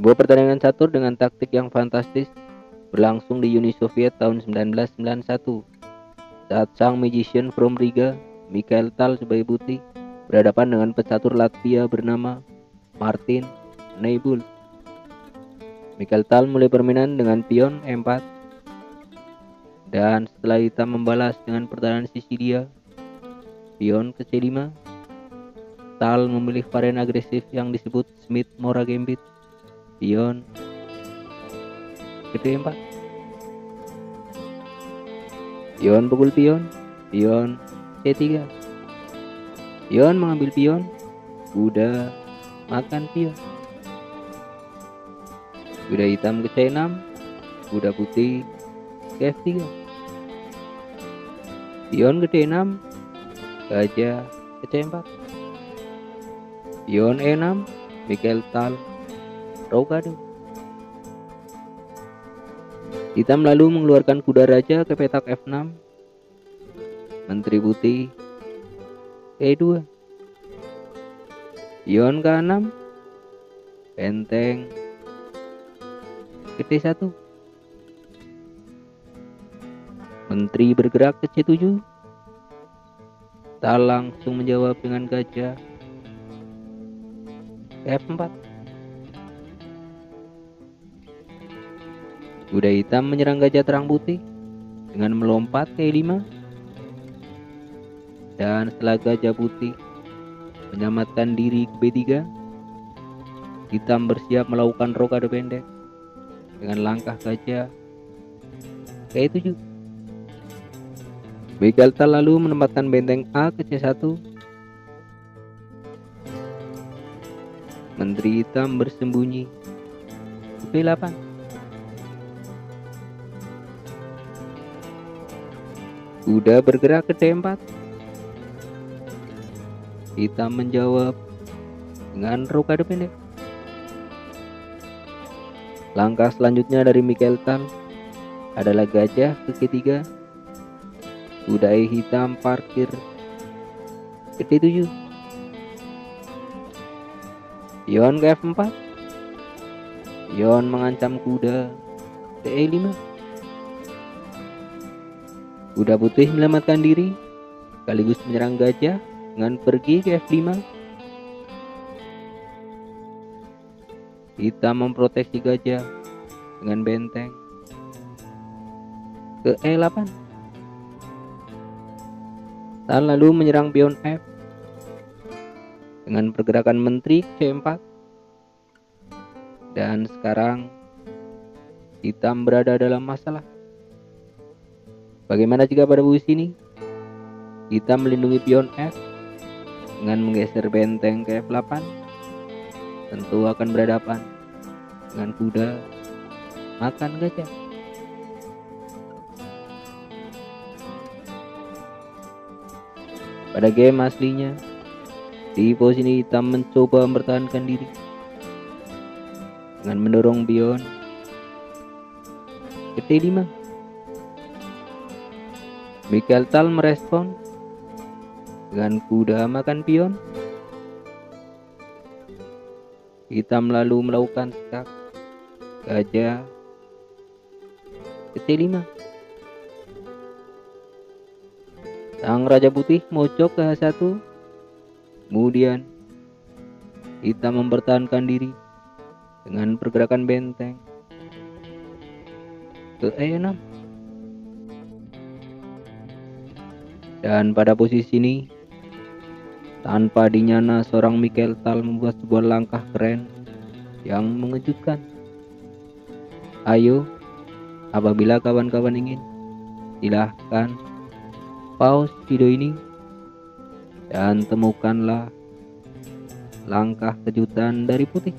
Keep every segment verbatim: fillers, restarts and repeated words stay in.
Sebuah pertandingan catur dengan taktik yang fantastis berlangsung di Uni Soviet tahun seribu sembilan ratus sembilan puluh satu saat sang magician from Riga, Mikhail Tal sebagai putih, berhadapan dengan pecatur Latvia bernama Martin Neibull. Mikhail Tal mulai permainan dengan pion E empat, dan setelah hitam membalas dengan pertahanan Sisilia pion ke C lima, Tal memilih varian agresif yang disebut Smith-Morra Gambit pion ke D empat. Pion pukul pion, pion C tiga. Pion mengambil pion, kuda makan pion. Kuda hitam ke C enam, kuda putih ke F tiga. Pion ke D enam, gajah ke C empat. Pion E enam, Mikhail Tal rokade. Hitam lalu mengeluarkan kuda raja ke petak F enam, menteri putih ke E dua. Pion ke enam, benteng ke D satu. Menteri bergerak ke C tujuh. Tal langsung menjawab dengan gajah ke F empat. Kuda hitam menyerang gajah terang putih dengan melompat ke E lima, dan setelah gajah putih menyelamatkan diri ke B tiga, hitam bersiap melakukan rokade pendek dengan langkah gajah ke E tujuh. Mikhail Tal lalu menempatkan benteng A ke C satu. Menteri hitam bersembunyi ke B delapan. Kuda bergerak ke D empat. Hitam menjawab dengan rokade pendek. Langkah selanjutnya dari Mikhail Tal adalah gajah ke G tiga. Kuda E hitam parkir ke D tujuh. Pion ke F empat. Pion mengancam kuda ke E lima. Kuda putih menyelamatkan diri sekaligus menyerang gajah dengan pergi ke F lima. Hitam memproteksi gajah dengan benteng ke E delapan. Tal lalu menyerang pion F dengan pergerakan menteri C empat. Dan sekarang hitam berada dalam masalah. Bagaimana jika pada posisi ini hitam melindungi pion F dengan menggeser benteng ke F delapan? Tentu akan berhadapan dengan kuda makan gajah. Pada game aslinya, di posisi ini hitam mencoba mempertahankan diri dengan mendorong pion ke D lima. Mikhail Tal merespon dengan kuda makan pion. Hitam lalu melakukan skak gajah ke C lima. Sang raja putih mojok ke H satu. Kemudian hitam mempertahankan diri dengan pergerakan benteng ke E enam. Dan pada posisi ini, tanpa dinyana, seorang Mikhail Tal membuat sebuah langkah keren yang mengejutkan. Ayo, apabila kawan-kawan ingin, silahkan pause video ini dan temukanlah langkah kejutan dari putih.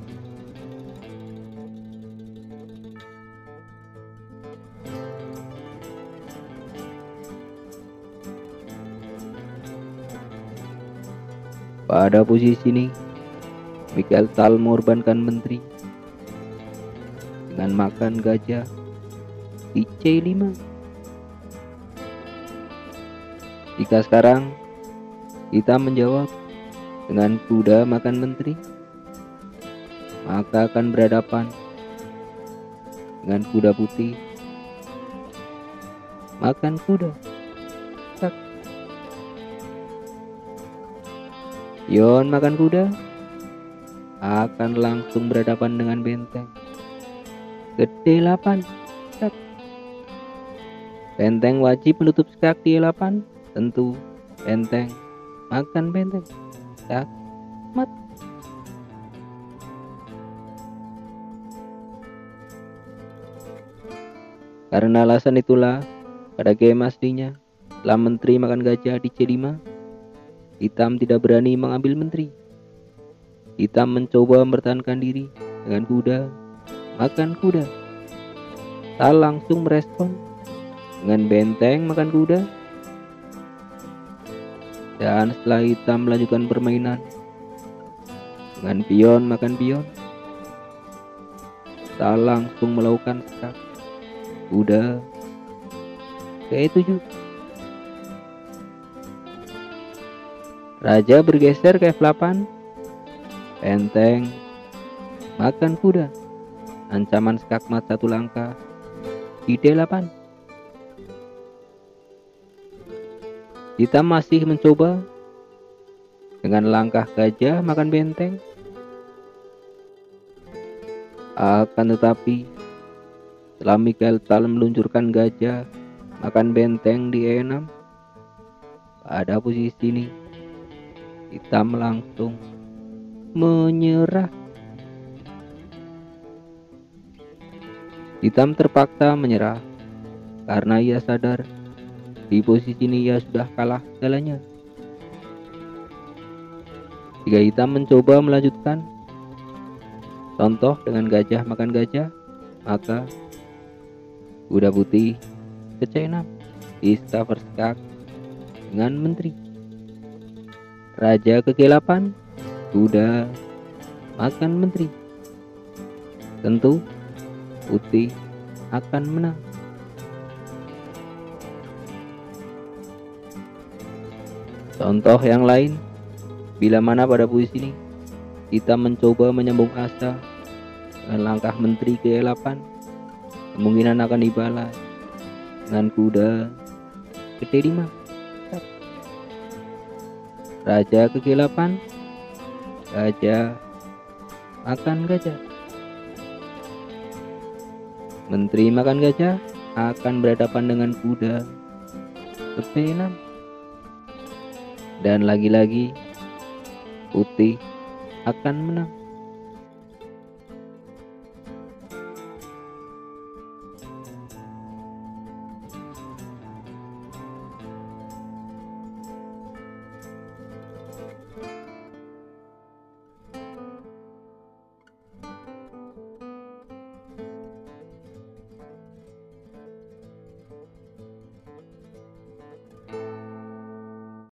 Pada posisi ini, Mikhail Tal mengorbankan menteri dengan makan gajah di C lima. Jika sekarang kita menjawab dengan kuda makan menteri, maka akan berhadapan dengan kuda putih. Makan kuda. Tak. Pion makan kuda akan langsung berhadapan dengan benteng. Ke D delapan. Tak. Benteng wajib menutup skak di E delapan. Tentu benteng makan benteng. Tak. Mat. Karena alasan itulah pada game aslinya, setelah menteri makan gajah di C lima, hitam tidak berani mengambil menteri. Hitam mencoba mempertahankan diri dengan kuda makan kuda. Tak langsung merespon dengan benteng makan kuda. Dan setelah hitam melanjutkan permainan dengan pion makan pion, tak langsung melakukan skak kuda ke E tujuh. Raja bergeser ke F delapan. Benteng makan kuda. Ancaman skakmat satu langkah di D delapan. Hitam masih mencoba dengan langkah gajah makan benteng. Akan tetapi setelah Michael Tal meluncurkan gajah makan benteng di E enam, pada posisi ini hitam langsung menyerah. Hitam terpaksa menyerah karena ia sadar di posisi ini ia sudah kalah segalanya. Jika hitam mencoba melanjutkan contoh dengan gajah makan gajah, maka kuda putih ke C enam discover skak dengan menteri. Raja ke G delapan, kuda makan menteri. Tentu putih akan menang. Contoh yang lain, bila mana pada posisi ini kita mencoba menyambung asa dengan langkah menteri ke E delapan, kemungkinan akan dibalas dengan kuda ke D lima. Raja ke G delapan, gajah makan gajah. Menteri makan gajah akan berhadapan dengan kuda ke B enam. Dan lagi-lagi putih akan menang.